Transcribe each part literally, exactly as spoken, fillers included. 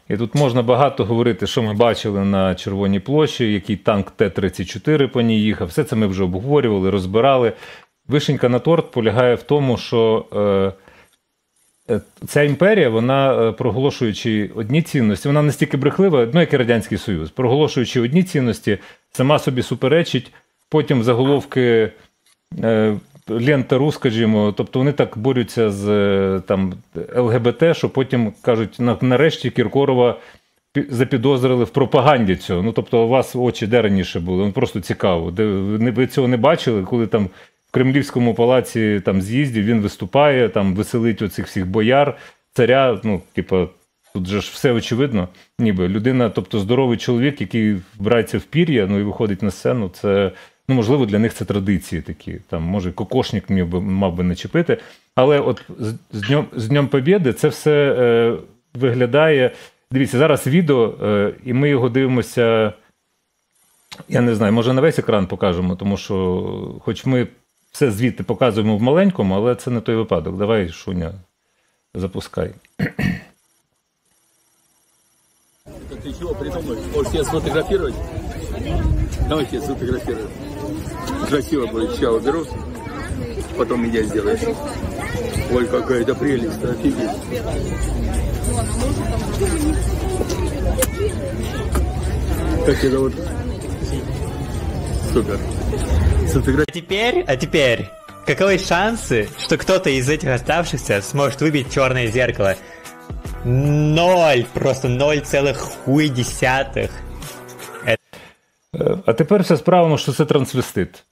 І тут можна багато говорити, що ми бачили на Червоній площі, який танк Т тридцять чотири по ній їхав. Все це ми вже обговорювали, розбирали. Вишенька на торт полягає в тому, що е, ця імперія, вона, проголошуючи одні цінності, вона настільки брехлива, ну, як і Радянський Союз, проголошуючи одні цінності, сама собі суперечить, потім заголовки е, лента ру, скажімо, тобто вони так борються з там, Л Ге Бе Те, що потім кажуть, нарешті Кіркорова запідозрили в пропаганді цього. Ну, тобто у вас очі де раніше були? Ну, просто цікаво. Де, ви цього не бачили, коли там в Кремлівському палаці там з'їздів він виступає, там веселить оцих всіх бояр, царя, ну, типу, тут же ж все очевидно, ніби людина, тобто здоровий чоловік, який вбирається в пір'я, ну і виходить на сцену, це, ну, можливо, для них це традиції такі, там, може, кокошник мав би, мав би начепити, але от з, з, Днем, з Днем Побєди це все е, виглядає, дивіться, зараз відео, е, і ми його дивимося, я не знаю, може на весь екран покажемо, тому що, хоч ми все звідти показуємо в маленькому, але це не той випадок. Давай, Шуня, запускай. Ты чего придумал? Можешь тебя сфотографировать? Давай тебя сфотографирую. Красиво будет. Сначала беру, потом меня сделаешь. Ой, какая-то прелесть, офигеть. Как это вот... Супер. А теперь, а теперь, каковы шансы, что кто-то из этих оставшихся сможет выбить черное зеркало? Ноль, просто ноль целых хуй десятых. А тепер вся справа, що це трансвестит.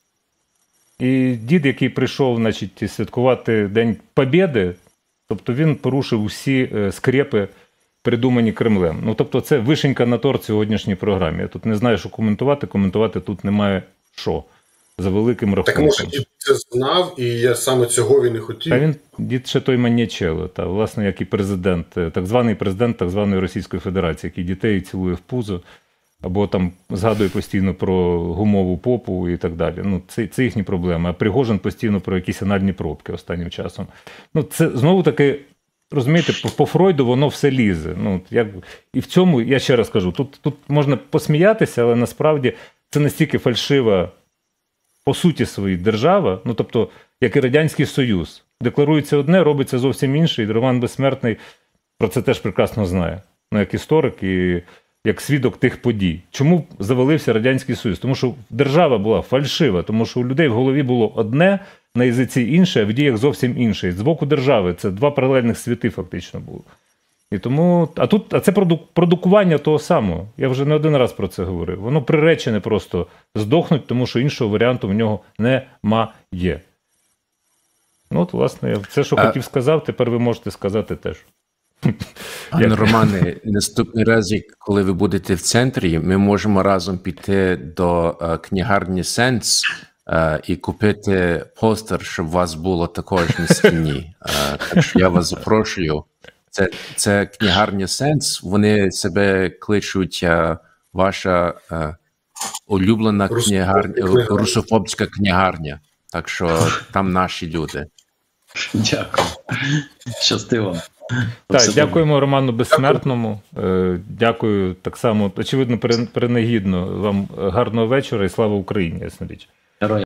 І дід, який прийшов, значить, святкувати День Побєди, тобто він порушив усі скрепи, придумані Кремлем. Ну, тобто це вишенька на торт сьогоднішній програмі. Я тут не знаю, що коментувати, коментувати тут немає що. За великим рахунком. Так може дід це знав, і я саме цього він і хотів. Та він, дід ще той маньячело, та, власне, як і президент, так званий президент так званої Російської Федерації, який дітей цілує в пузо, або там згадує постійно про гумову попу і так далі. Ну, це, це їхні проблеми. А Пригожин постійно про якісь анальні пробки останнім часом. Ну, це знову-таки, розумієте, по, по Фройду воно все лізе. Ну, як, і в цьому, я ще раз кажу, тут, тут можна посміятися, але насправді це настільки фальшива по суті своїй держава, ну, тобто, як і Радянський Союз. Декларується одне, робиться зовсім інше, і Роман Безсмертний про це теж прекрасно знає. Ну, як історик і як свідок тих подій. Чому завалився Радянський Союз? Тому що держава була фальшива, тому що у людей в голові було одне, на язиці інше, а в діях зовсім інше. І з боку держави це два паралельних світи фактично було. І тому, а тут, а це продукування того самого. Я вже не один раз про це говорив. Воно приречене просто здохнуть, тому що іншого варіанту в нього немає. Ну от, власне, це, що а... хотів сказав, тепер ви можете сказати теж. Пане Романе, наступний раз, коли ви будете в центрі, ми можемо разом піти до uh, книгарні «Сенс» uh, і купити постер, щоб у вас було також на стіні. Uh, так що я вас запрошую. Це, це книгарня «Сенс», вони себе кличуть а, ваша а, улюблена книгарня, русофобська книгарня. Так що там наші люди. Дякую. Щастиво. Так, дякуємо Роману Безсмертному. Дякую так само, очевидно, перенагідно вам гарного вечора і слава Україні, ясна річ.